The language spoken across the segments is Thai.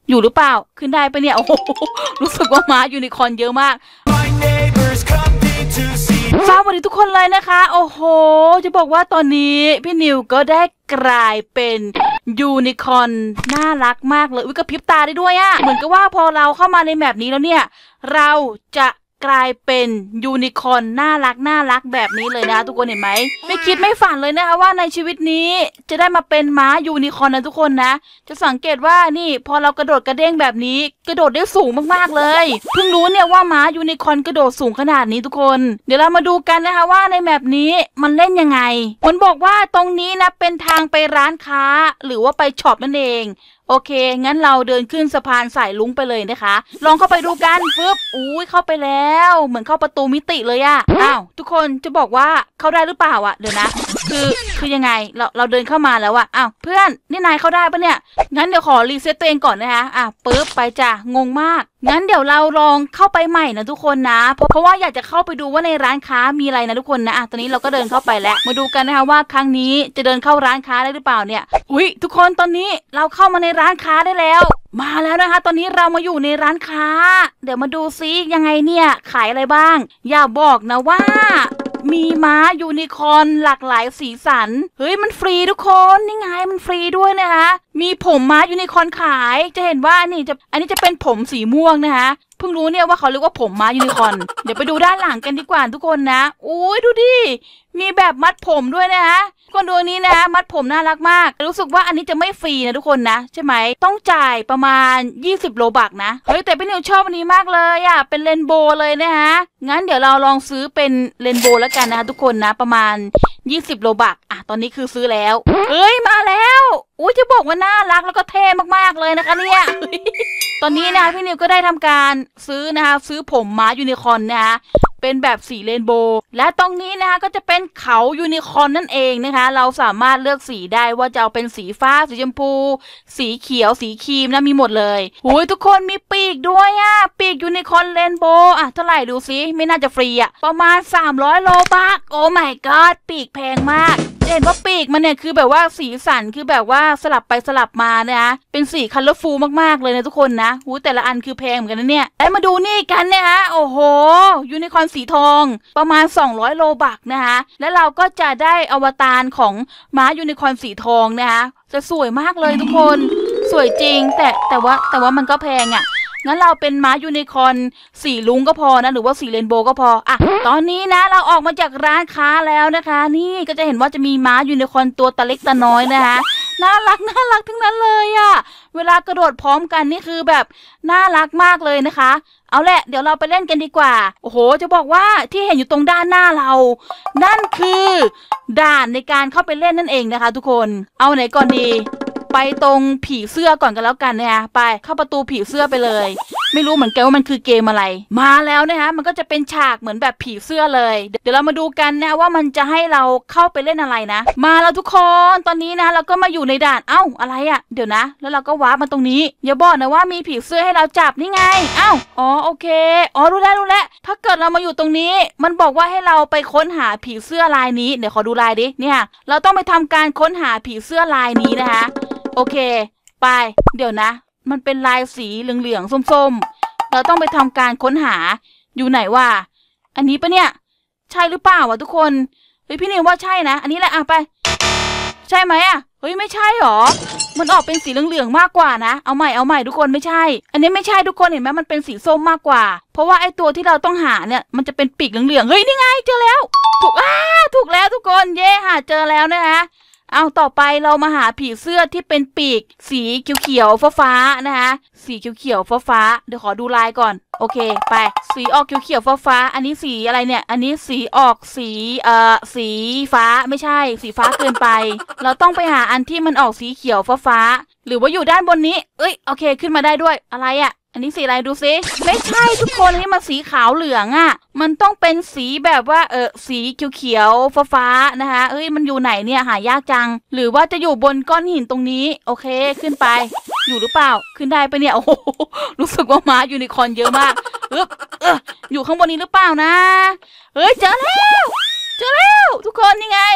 อยู่หรือเปล่าขึ้นได้ปะเนี่ยโอ้โหรู้สึกว่าม้ายูนิคอร์นเยอะมากสวัสดีทุกคนเลยนะคะโอ้โหจะบอกว่าตอนนี้พี่นิวก็ได้กลายเป็นยูนิคอร์นน่ารักมากเลยกระพริบตาได้ด้วยอะเหมือนกับว่าพอเราเข้ามาในแมปนี้แล้วเนี่ยเราจะกลายเป็นยูนิคอร์นน่ารักแบบนี้เลยนะทุกคนเห็นไหมไม่คิดไม่ฝันเลยนะคะว่าในชีวิตนี้จะได้มาเป็นม้ายูนิคอร์นนะทุกคนนะจะสังเกตว่านี่พอเรากระโดดกระเด้งแบบนี้กระโดดได้สูงมากๆเลยเพิ่งรู้เนี่ยว่าม้ายูนิคอร์นกระโดดสูงขนาดนี้ทุกคนเดี๋ยวเรามาดูกันนะคะว่าในแมปนี้มันเล่นยังไงมันบอกว่าตรงนี้นะเป็นทางไปร้านค้าหรือว่าไปช็อปนั่นเองโอเคงั้นเราเดินขึ้นสะพานสายลุ้งไปเลยนะคะลองเข้าไปดูกันปึ๊บอุ้ยเข้าไปแล้วเหมือนเข้าประตูมิติเลยอะอ้าวทุกคนจะบอกว่าเข้าได้หรือเปล่าอะเดี๋ยวนะคือยังไงเราเดินเข้ามาแล้วอะอ้าวเพื่อนนี่นายเข้าได้ปะเนี่ยงั้นเดี๋ยวขอรีเซ็ตตัวเองก่อนนะคะปึ๊บไปจ้ะงงมากงั้นเดี๋ยวเราลองเข้าไปใหม่นะทุกคนนะเพราะว่าอยากจะเข้าไปดูว่าในร้านค้ามีอะไรนะทุกคนนะตอนนี้เราก็เดินเข้าไปแล้วมาดูกันนะคะว่าครั้งนี้จะเดินเข้าร้านค้าได้หรือเปล่าเนี่ยอุ้ยทุกคนตอนนี้เราเข้ามาในร้านค้าได้แล้วมาแล้วนะคะตอนนี้เรามาอยู่ในร้านค้าเดี๋ยวมาดูซิยังไงเนี่ยขายอะไรบ้างอย่าบอกนะว่ามีม้ายูนิคอร์นหลากหลายสีสันเฮ้ยมันฟรีทุกคนนี่ไงมันฟรีด้วยนะคะมีผมม้ายูนิคอร์นขายจะเห็นว่าอันนี้จะเป็นผมสีม่วงนะคะเพิ่งรู้เนี่ยว่าเขาเรียกว่าผมม้ายูนิคอร์นเดี๋ยวไปดูด้านหลังกันดีกว่าทุกคนนะอุ้ยดูดิมีแบบมัดผมด้วยนะคะคนดูนี้นะมัดผมน่ารักมากรู้สึกว่าอันนี้จะไม่ฟรีนะทุกคนนะใช่ไหมต้องจ่ายประมาณ20 โลบักนะเฮ้ยแต่พี่นิวชอบอันนี้มากเลยอ่ะเป็นเรนโบว์เลยนะคะงั้นเดี๋ยวเราลองซื้อเป็นเรนโบว์แล้วกันนะคะทุกคนนะประมาณ20 โลบักตอนนี้คือซื้อแล้วเอ้ยมาแล้วอุ้ยจะบอกว่าน่ารักแล้วก็เท่มากๆเลยนะคะเนี่ยตอนนี้นะพี่นิวก็ได้ทำการซื้อนะคะซื้อผมม้ายูนิคอร์นนะคะเป็นแบบสีเรนโบว์และตรงนี้นะคะก็จะเป็นเขายูนิคอร์นนั่นเองนะคะเราสามารถเลือกสีได้ว่าจะเอาเป็นสีฟ้าสีชมพูสีเขียวสีครีมนะมีหมดเลยโอ้ยทุกคนมีปีกด้วยปีกยูนิคอร์นเรนโบว์เท่าไหร่ดูซิไม่น่าจะฟรีประมาณ300 โลบักโอ้ my god ปีกแพงมากเห็นว่าปีกมันเนี่ยคือแบบว่าสีสันคือแบบว่าสลับไปสลับมานะเป็นสีคัลเลอร์ฟูลมากๆเลยนะทุกคนนะแต่ละอันคือแพงเหมือนกันนะเนี่ยแล้วมาดูนี่กันเนี่ยโอ้โหยูนิคอร์นสีทองประมาณ200 โลบักนะคะแล้วเราก็จะได้อวตารของม้ายูนิคอร์นสีทองนะคะจะสวยมากเลยทุกคนสวยจริงแต่ว่ามันก็แพงงั้นเราเป็นม้ายูนิคอร์นสีลุ้งก็พอนะหรือว่าสีเรนโบว์ก็พอตอนนี้นะเราออกมาจากร้านค้าแล้วนะคะนี่ก็จะเห็นว่าจะมีม้ายูนิคอร์นตัวตะเล็กตะน้อยนะคะน่ารักทั้งนั้นเลยเวลากระโดดพร้อมกันนี่คือแบบน่ารักมากเลยนะคะเอาแหละเดี๋ยวเราไปเล่นกันดีกว่าโอ้โหจะบอกว่าที่เห็นอยู่ตรงด้านหน้าเรานั่นคือด่านในการเข้าไปเล่นนั่นเองนะคะทุกคนเอาไหนก่อนดีไปตรงผีเสื้อก่อนกันแล้วกันนะคะไปเข้าประตูผีเสื้อไปเลยไม่รู้เหมือนกันว่ามันคือเกมอะไรมาแล้วนะคะมันก็จะเป็นฉากเหมือนแบบผีเสื้อเลยเดี๋ยวเรามาดูกันนะว่ามันจะให้เราเข้าไปเล่นอะไรนะมาแล้วทุกคนตอนนี้นะเราก็มาอยู่ในด่านอะไรเดี๋ยวนะแล้วเราก็วาร์ปมาตรงนี้อย่าบอกนะว่ามีผีเสื้อให้เราจับนี่ไงโอเครู้แล้วถ้าเกิดเรามาอยู่ตรงนี้มันบอกว่าให้เราไปค้นหาผีเสื้อลายนี้เดี๋ยวขอดูลายดิเนี่ยเราต้องไปทำการค้นหาผีเสื้อลายนี้นะคะโอเคไปเดี๋ยวนะมันเป็นลายสีเหลืองๆส้มๆเราต้องไปทำการค้นหาอยู่ไหนวะอันนี้ปะเนี่ยใช่หรือเปล่าวะทุกคนเฮ้ยพี่นิวว่าใช่นะอันนี้แหละไปใช่ไหมเฮ้ยไม่ใช่หรอมันออกเป็นสีเหลืองๆมากกว่านะเอาใหม่ทุกคนไม่ใช่อันนี้ไม่ใช่ทุกคนเห็นไหมมันเป็นสีส้มมากกว่าเพราะว่าไอตัวที่เราต้องหาเนี่ยมันจะเป็นปีกเหลืองๆเฮ้ยนี่ไงเจอแล้วถูกแล้วทุกคนเย่หาเจอแล้วนะคะต่อไปเรามาหาผีเสื้อที่เป็นปีกสีเขียวๆฟ้าๆนะคะสีเขียวๆฟ้าๆเดี๋ยวขอดูลายก่อนโอเคไปสีออกเขียวๆฟ้าๆอันนี้สีอะไรเนี่ยอันนี้สีออกสีฟ้าไม่ใช่สีฟ้าเกินไปเราต้องไปหาอันที่มันออกสีเขียวฟ้าๆหรือว่าอยู่ด้านบนนี้โอเคขึ้นมาได้ด้วยอะไรอันนี้สีอะไรดูซิไม่ใช่ทุกคนนี่มันสีขาวเหลืองมันต้องเป็นสีแบบว่าสีเขียวๆฟ้าๆนะคะมันอยู่ไหนเนี่ยหายากจังหรือว่าจะอยู่บนก้อนหินตรงนี้โอเคขึ้นไปอยู่หรือเปล่าขึ้นได้ปะเนี่ยโอ้โหรู้สึกว่าม้ายูนิคอร์นเยอะมากอยู่ข้างบนนี้หรือเปล่านะเจอแล้วทุกคนนี่ไง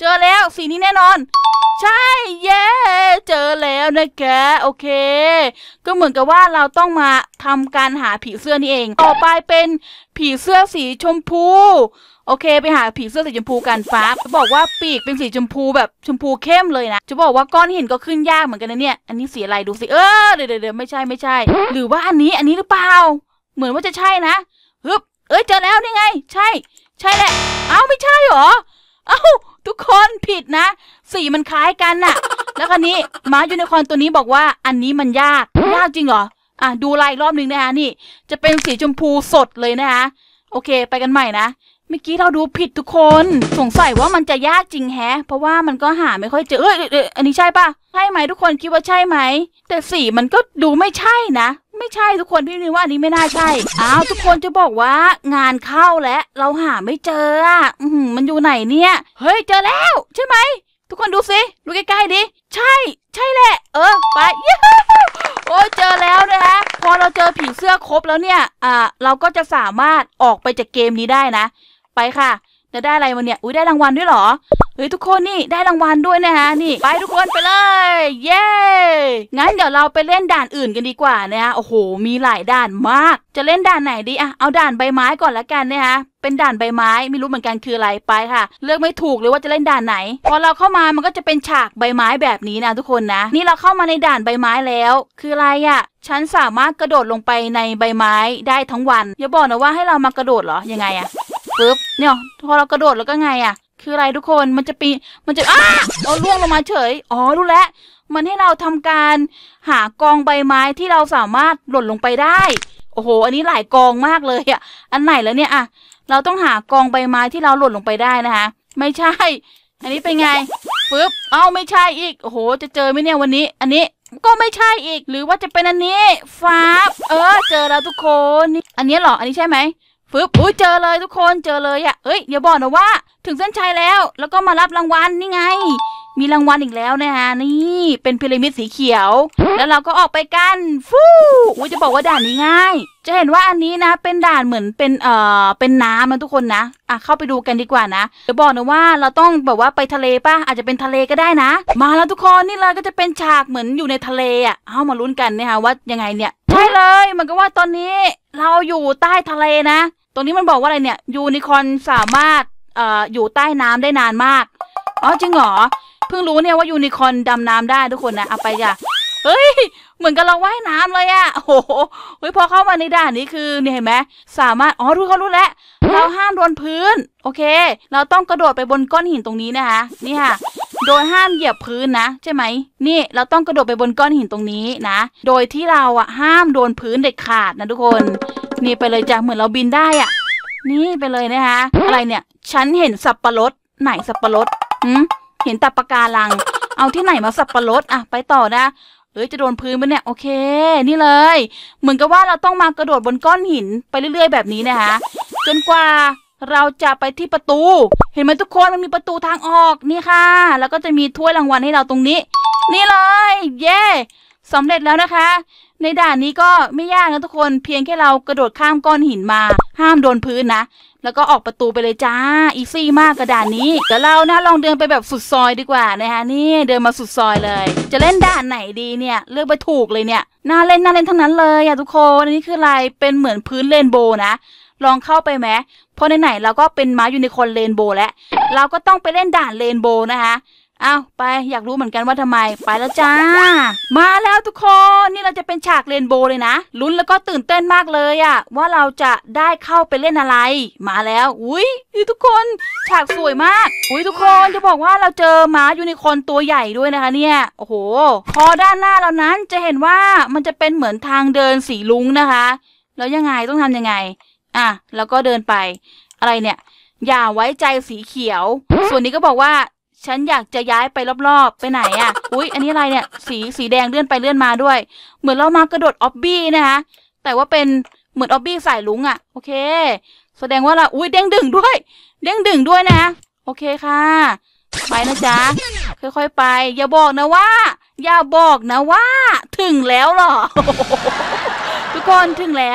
เจอแล้วสีนี้แน่นอนใช่เย้เจอแล้วนะแกโอเคก็เหมือนกับว่าเราต้องมาทำการหาผีเสื้อนี่เองต่อไปเป็นผีเสื้อสีชมพูโอเคไปหาผีเสื้อสีชมพูกันฟ้าบอกว่าปีกเป็นสีชมพูแบบชมพูเข้มเลยนะจะบอกว่าก้อนหินก็ขึ้นยากเหมือนกันนะเนี่ยอันนี้สีอะไรดูสิเดี๋ยวไม่ใช่หรือว่าอันนี้หรือเปล่าเหมือนว่าจะใช่นะฮึบเจอแล้วนี่ไงใช่แหละเอ้าไม่ใช่หรอเอ้าทุกคนผิดนะสีมันคล้ายกันน่ะแล้วคันนี้ม้ายูนิคอร์นตัวนี้บอกว่าอันนี้มันยากจริงเหรอดูลายรอบนึงนะคะนี่จะเป็นสีชมพูสดเลยนะคะโอเคไปกันใหม่นะเมื่อกี้เราดูผิดทุกคนสงสัยว่ามันจะยากจริงแฮะเพราะว่ามันก็หาไม่ค่อยเจออันนี้ใช่ปะใช่ไหมทุกคนคิดว่าใช่ไหมแต่สีมันก็ดูไม่ใช่นะไม่ใช่ทุกคนพี่นี่ว่าอันนี้ไม่น่าใช่ทุกคนจะบอกว่างานเข้าแล้วเราหาไม่เจอมันอยู่ไหนเนี่ยเฮ้ยเจอแล้วใช่ไหมทุกคนดูสิดูใกล้ๆดิใช่แหละไปโอ้ยเจอแล้วนะคะพอเราเจอผีเสื้อครบแล้วเนี่ยเราก็จะสามารถออกไปจากเกมนี้ได้นะไปค่ะจะได้อะไรมาเนี่ยอุ้ยได้รางวัลด้วยเหรอเฮ้ยทุกคนนี่ได้รางวัลด้วยนะคะนี่ไปทุกคนไปเลยเย้งั้นเดี๋ยวเราไปเล่นด่านอื่นกันดีกว่านะคะโอ้โหมีหลายด่านมากจะเล่นด่านไหนดีเอาด่านใบไม้ก่อนละกันนะคะเป็นด่านใบไม้ไม่รู้เหมือนกันคืออะไรไปค่ะเลือกไม่ถูกเลยว่าจะเล่นด่านไหนพอเราเข้ามามันก็จะเป็นฉากใบไม้แบบนี้นะทุกคนนะนี่เราเข้ามาในด่านใบไม้แล้วคืออะไรฉันสามารถกระโดดลงไปในใบไม้ได้ทั้งวันอย่าบอกนะว่าให้เรามากระโดดเหรอยังไงปึ๊บเนี่ยพอเรากระโดดแล้วก็ไงคืออะไรทุกคนมันจะล่วงลงมาเฉยรู้แล้วมันให้เราทำการหากองใบไม้ที่เราสามารถหล่นลงไปได้โอ้โหอันนี้หลายกองมากเลยอันไหนแล้วเนี่ยเราต้องหากองใบไม้ที่เราหล่นลงไปได้นะคะไม่ใช่อันนี้เป็นไงปึ๊บไม่ใช่อีกโอ้โหจะเจอไหมเนี่ยวันนี้อันนี้ก็ไม่ใช่อีกหรือว่าจะเป็นอันนี้ฟ้าเจอแล้วทุกคนนี่อันนี้เหรออันนี้ใช่ไหมปึ๊บเจอเลยทุกคนเจอเลยอย่าบอกนะว่าถึงเส้นชัยแล้วก็มารับรางวัลนี่ไงมีรางวัลอีกแล้วนะคะนี่เป็นพีระมิดสีเขียวแล้วเราก็ออกไปกันจะบอกว่าด่านนี้ง่ายจะเห็นว่าอันนี้นะเป็นด่านเหมือนเป็นน้ำนะทุกคนนะเข้าไปดูกันดีกว่านะจะบอกนะว่าเราต้องแบบว่าไปทะเลป่ะอาจจะเป็นทะเลก็ได้นะมาแล้วทุกคนนี่เลยก็จะเป็นฉากเหมือนอยู่ในทะเลเอามาลุ้นกันนะคะว่ายังไงเนี่ยใช่เลยมันก็ว่าตอนนี้เราอยู่ใต้ทะเลนะตรงนี้มันบอกว่าอะไรเนี่ยยูนิคอร์นสามารถอยู่ใต้น้ำได้นานมากจริงเหรอเพิ่งรู้เนี่ยว่ายูนิคอร์นดำน้ำได้ทุกคนนะเอาไปจ้ะเฮ้ยเหมือนกับเราว่ายน้ำเลยโอ้โหพอเข้ามาในด่านนี้คือเนี่ยเห็นไหมสามารถรู้แล้วเราห้ามโดนพื้นโอเคเราต้องกระโดดไปบนก้อนหินตรงนี้นะคะนี่ค่ะโดยห้ามเหยียบพื้นนะใช่ไหมนี่เราต้องกระโดดไปบนก้อนหินตรงนี้นะโดยที่เราห้ามโดนพื้นเด็ดขาดนะทุกคนนี่ไปเลยจ้ะเหมือนเราบินได้นี่ไปเลยนะคะอะไรเนี่ยฉันเห็นสับปะรดไหนสับปะรดเห็นแต่ปะการังเอาที่ไหนมาสับปะรดไปต่อนะจะโดนพื้นปะเนี่ยโอเคนี่เลยเหมือนกับว่าเราต้องมากระโดดบนก้อนหินไปเรื่อยๆแบบนี้นะคะจนกว่าเราจะไปที่ประตูเห็นไหมทุกคนมันมีประตูทางออกนี่ค่ะแล้วก็จะมีถ้วยรางวัลให้เราตรงนี้นี่เลยเย้สำเร็จแล้วนะคะในด่านนี้ก็ไม่ยากนะทุกคนเพียงแค่เรากระโดดข้ามก้อนหินมาห้ามโดนพื้นนะแล้วก็ออกประตูไปเลยจ้าอีซี่มากกระด่านนี้เดี๋ยวเรานะลองเดินไปแบบสุดซอยดีกว่านะคะนี่เดินมาสุดซอยเลยจะเล่นด่านไหนดีเนี่ยเลือกไปถูกเลยเนี่ยน่าเล่นทั้งนั้นเลยทุกคนอันนี้คืออะไรเป็นเหมือนพื้นเรนโบว์นะลองเข้าไปไหมเพราะไหนเราก็เป็นม้ายูนิคอร์นเรนโบว์แล้วเราก็ต้องไปเล่นด่านเรนโบว์นะคะไปอยากรู้เหมือนกันว่าทำไมไปแล้วจ้ามาแล้วทุกคนนี่เราจะเป็นฉากเรนโบว์เลยนะลุ้นแล้วก็ตื่นเต้นมากเลยว่าเราจะได้เข้าไปเล่นอะไรมาแล้วทุกคนฉากสวยมากทุกคนจะบอกว่าเราเจอม้ายูนิคอร์นตัวใหญ่ด้วยนะคะเนี่ยโอ้โหพอด้านหน้าเรานั้นจะเห็นว่ามันจะเป็นเหมือนทางเดินสีลุ้งนะคะแล้วยังไงต้องทำยังไงแล้วก็เดินไปอะไรเนี่ยอย่าไว้ใจสีเขียวส่วนนี้ก็บอกว่าฉันอยากจะย้ายไปรอบๆไปไหนอันนี้อะไรเนี่ยสีแดงเลื่อนไปเลื่อนมาด้วยเหมือนเรามากระโดดออบบี้นะคะแต่ว่าเป็นเหมือนออบบี้สายลุงโอเคแสดงว่าเราเด้งดึงด้วยนะโอเคค่ะไปนะจ๊ะค่อยๆไปอย่าบอกนะว่าถึงแล้วหรอ ทุกคนถึงแล้ว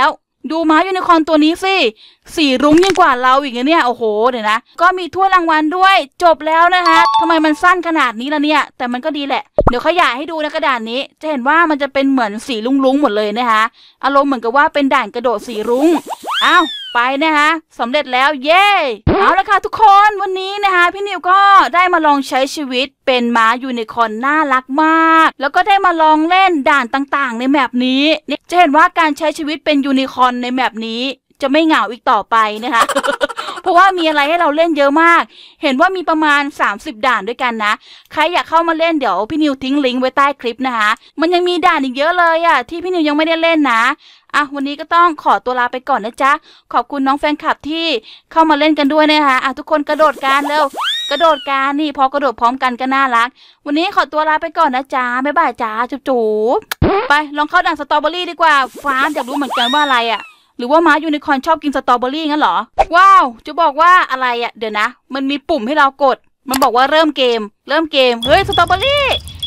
ดูม้ายูนิคอร์นตัวนี้สิสีรุ้งยิ่งกว่าเราอีกเนี่ยโอ้โหเดี๋ยวนะก็มีถ้วยรางวัลด้วยจบแล้วนะคะทำไมมันสั้นขนาดนี้ล่ะเนี่ยแต่มันก็ดีแหละเดี๋ยวขยายให้ดูนะกระดานนี้จะเห็นว่ามันจะเป็นเหมือนสีรุ้งๆหมดเลยนะคะอารมณ์เหมือนกับว่าเป็นด่านกระโดดสีรุ้งอ้าวไปนะคะสำเร็จแล้วเย้เอาละค่ะทุกคนวันนี้นะคะพี่นิวก็ได้มาลองใช้ชีวิตเป็นม้ายูนิคอร์นน่ารักมากแล้วก็ได้มาลองเล่นด่านต่างๆในแมปนี้จะเห็นว่าการใช้ชีวิตเป็นยูนิคอร์นในแมปนี้จะไม่เหงาอีกต่อไปนะคะ เพราะว่ามีอะไรให้เราเล่นเยอะมากเห็นว่ามีประมาณ30ด่านด้วยกันนะใครอยากเข้ามาเล่นเดี๋ยวพี่นิวทิ้งลิงก์ไว้ใต้คลิปนะคะมันยังมีด่านอีกเยอะเลยอ่ะที่พี่นิวยังไม่ได้เล่นนะวันนี้ก็ต้องขอตัวลาไปก่อนนะจ๊ะขอบคุณน้องแฟนคลับที่เข้ามาเล่นกันด้วยนะคะทุกคนกระโดดกันเร็วกระโดดกันนี่พอกระโดดพร้อมกันก็น่ารักวันนี้ขอตัวลาไปก่อนนะจ๊ะบ๊ายบายจ้าจุ๊บไปลองเข้าด่านสตรอเบอรี่ดีกว่าฟ้าอยากรู้เหมือนกันว่าอะไรอ่ะหรือว่าม้ายูนิคอร์นชอบกินสตรอเบอรี่งั้นเหรอว้าวจะบอกว่าอะไรอ่ะเดี๋ยวนะมันมีปุ่มให้เรากดมันบอกว่าเริ่มเกมเฮ้ยสตรอเบอรี่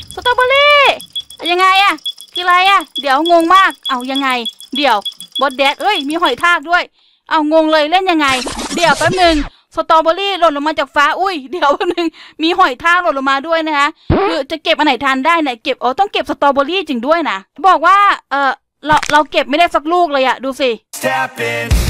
ยังไงอ่ะคืออะไรอ่ะเดี๋ยวงงมากเอายังไงเดี๋ยวบอสแดดมีหอยทากด้วยเอางงเลยเล่นยังไงเดี๋ยวแป๊บนึงสตรอเบอรี่หล่นลงมาจากฟ้าเดี๋ยวแป๊บนึงมีหอยทากหล่นลงมาด้วยนะคะคือจะเก็บอันไหนทันได้ไหนเก็บต้องเก็บสตรอเบอรี่จริงด้วยนะบอกว่าเราเก็บไม่ได้สักลูกเลยอะดูสิ